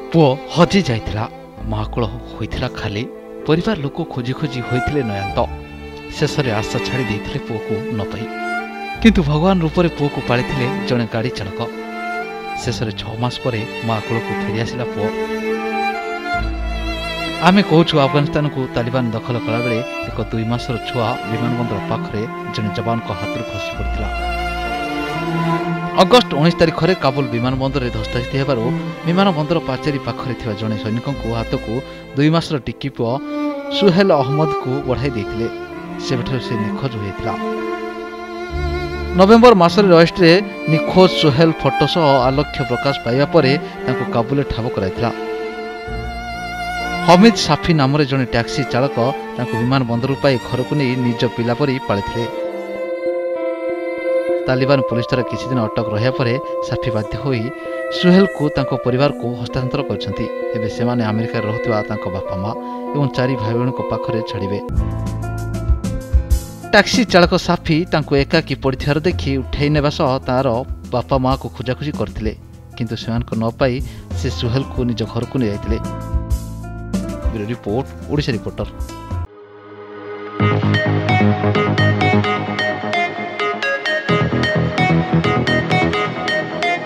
पुओ हजि जाइथिला महाकूल होइथिला खाली परिवार लोक खोजी खोजी होइथिले नयंत शेष में आशा छाड़ी देइथिले पुओ को न पाई किंतु भगवान रूप में पुओ को पालिथिले जने गाड़ी चालक शेष में 6 मास पर महाकूल को फेरी आसिला पुओ। आमे कहूँ अफगानिस्तान को तालिबान दखल कला बेले एक 2 मासर छुआ विमानबंदर पाखरे जने जवान को हाथ खसी पड़ता। अगस्ट 19 तारिख में काबुल विमानबंदर में धस्ताधस्ती होबार विमानबंदर पाचेरी पाखरे थिबा जने सैनिक हाथ को 2 मासर टिकी पुओ सुहेल अहमद को बढ़ाई देइथिले। सेबठारु से निखोज होइथिला। नवेम्बर मासरे रजिस्ट्रे निखोज सुहेल फोटो सह आलोक्य प्रकाश पाइबा परे तांको काबुल ठाब कराइथिला। हमीद साफी नाम जड़े टैक्सी चालक विमानबंदर पाई घर को नहीं निज पिला परी पालिथिले। तालिबान पुलिस द्वारा किसी दिन अटक रहा पर साफी बाध्य होई सुहेल को तांको परिवार को हस्तांतर करछंती। एबे सेमाने अमेरिका रहुतबा तांको बापा माँ एवं 4 भाई बहन को पाखरे छाड़िबे। टैक्सी चालक साफी तांको एकाकी पड़िथिबार देखि उठाई नेबा सह तार बापा माँ को खोजाखोजी करथिले किंतु सेमानको न पाई से सुहेल को निज घर को नहीं जाइथिले। Bureau report, Odisha reporter.